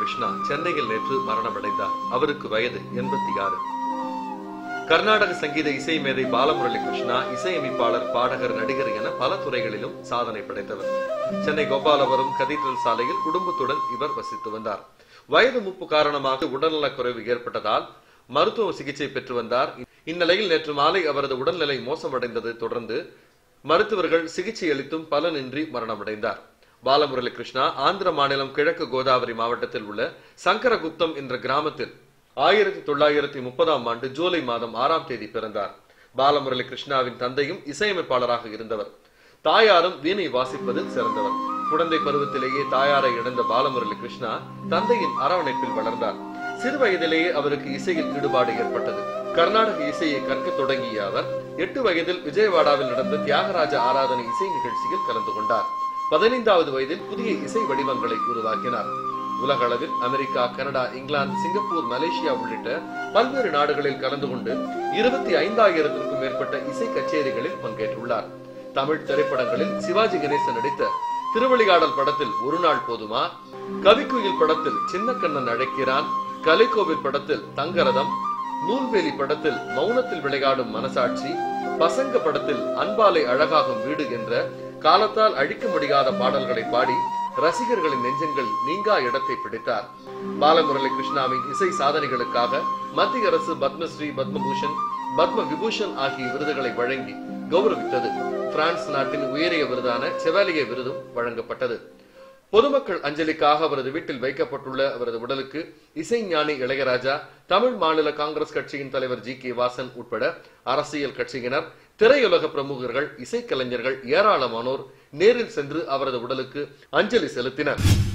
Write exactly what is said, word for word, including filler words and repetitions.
பாலமுரளிகிருஷ்ணா சென்னையில் நேற்று மரணமடைந்தார். அவருக்கு வயது எண்பத்தி ஆறு. கர்நாடக சங்கீத இசை மேதை பாலமுரளிகிருஷ்ணா இசையமைப்பாளர், பாடகர், நடிகர் என பல துறைகளிலும் சாதனை படைத்தவர். சென்னை கோபாலபுரம் கதீட்ரல் சாலையில் குடும்பத்துடன் இவர் வசித்து வந்தார். வயது மூப்பு காரணமாக உடல்நலக்குறைவு ஏற்பட்டதால் மருத்துவ சிகிச்சை பெற்று வந்தார். இந்நிலையில் நேற்று மாலை அவரது உடல்நிலை மோசமடைந்ததை தொடர்ந்து மருத்துவர்கள் சிகிச்சை அளித்தும் பலனின்றி மரணமடைந்தார். பாலமுரளிகிருஷ்ணா ஆந்திர மாநிலம் கிழக்கு கோதாவரி மாவட்டத்தில் உள்ள சங்கரகுப்தம் என்ற கிராமத்தில் ஆயிரத்தி தொள்ளாயிரத்தி முப்பதாம் ஆண்டு ஜூலை மாதம் ஆறாம் தேதி பிறந்தார். பாலமுரளிகிருஷ்ணாவின் தந்தையும் இசையமைப்பாளராக இருந்தவர். தாயாரும் வீணை வாசிப்பதில் சிறந்தவர். குழந்தை பருவத்திலேயே தாயாரை இழந்த பாலமுரளிகிருஷ்ணா தந்தையின் அரவணைப்பில் வளர்ந்தார். சிறு வயதிலேயே அவருக்கு இசையில் ஈடுபாடு ஏற்பட்டது. கர்நாடக இசையை கற்க தொடங்கிய அவர் எட்டு வயதில் விஜயவாடாவில் நடந்த தியாகராஜ ஆராதனை இசை நிகழ்ச்சியில் கலந்து கொண்டார். பதினைந்தாவது வயதில் புதிய இசை வடிவங்களை உருவாக்கினார். உலக அளவில் America, Canada, England, Singapore, Malaysia உள்ளிட்ட பல்வேறு நாடுகளில் கலந்து கொண்டு இருபத்தி ஐந்தாயிரத்திற்கும் மேற்பட்ட இசை கச்சேரிகளில் பங்கேற்றுள்ளார். தமிழ் திரைப்படங்களில் சிவாஜி கணேசன் நடித்த திருவழிகாடல் படத்தில் ஒரு நாள் போதுமா, கவிக்குயில் படத்தில் சின்ன கண்ணன் அழைக்கிறான், கலைக்கோவில் படத்தில் தங்கரதம், நூல்வேலி படத்தில் மௌனத்தில் விளையாடும் மனசாட்சி, பசங்க படத்தில் அன்பாலை அழகாகும் வீடு என்ற காலத்தால் அழிக்க முடியாத பாடல்களை பாடி ரசிகர்களின் நெஞ்சங்கள் நீங்கா இடத்தை பிடித்தார். பாலமுரளிகிருஷ்ணாவின் இசை சாதனைகளுக்காக மத்திய அரசு பத்மஸ்ரீ, பத்மபூஷன், பத்ம விபூஷன் ஆகிய விருதுகளை வழங்கி கௌரவித்தது. பிரான்ஸ் நாட்டின் உயரிய விருதான செவாலியே விருதும் வழங்கப்பட்டது. பொதுமக்கள் அஞ்சலிக்காக அவரது வீட்டில் வைக்கப்பட்டுள்ள அவரது உடலுக்கு இசைஞானி இளையராஜா, தமிழ் மாநில காங்கிரஸ் கட்சியின் தலைவர் ஜி கே வாசன் உட்பட அரசியல் கட்சியினர், திரையுலக பிரமுகர்கள், இசைக்கலைஞர்கள் ஏராளமானோர் நேரில் சென்று அவரது உடலுக்கு அஞ்சலி செலுத்தினர்.